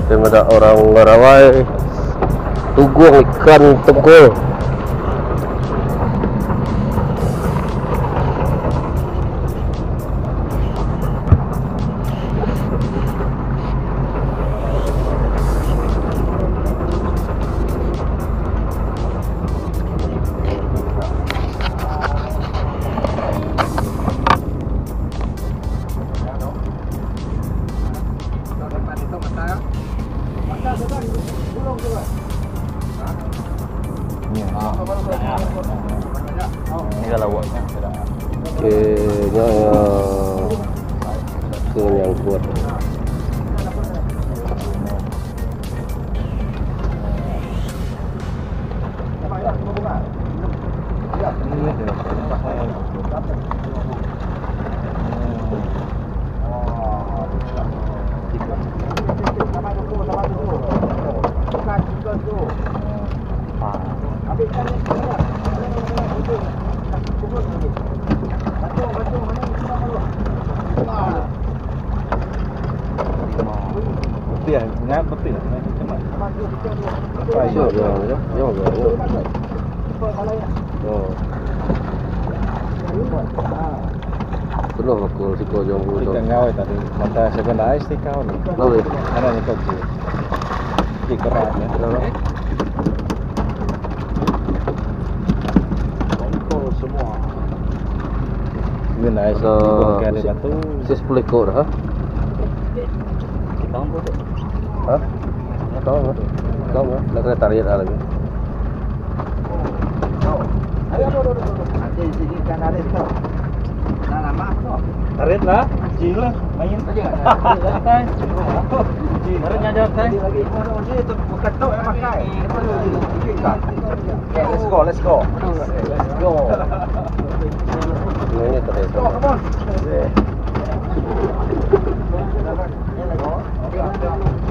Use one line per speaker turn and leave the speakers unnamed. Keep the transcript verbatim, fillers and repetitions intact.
Daripada orang Ngarawai tugung ikan tenggol.
Ini kalau buatnya.
Kayaknya ikan yang kuat.
Betul ya, ngap betul ya. Cepat.
Ayo, ya, ya, ya, ya. Oh. Penuh aku si kau jom dulu.
Ikan ngau tadi, mata sebenarnya isti kau ni.
Lalu.
Mana ni kau tu? Di kerat ya.
Bongkol semua.
Ini naik
So,
bongkar di batu.
si sepuluh ekor dah.
Tahu tu.
Hah? Tahu tak? Tahu tak? Nak kena tarik dah lagi.
Ayo, ayo, ayo, ayo. Nanti sini kan ada tu. Nah, nama tu.
Tarik lah. Jing lah. Main saja. Santai. Barunya jauh santai.
Lagi ini tu bukan tu yang pakai. Okay, let's go, let's go. Let's go.
Ini tarik.
Go, come on.
Yeah.
Okay, let's go.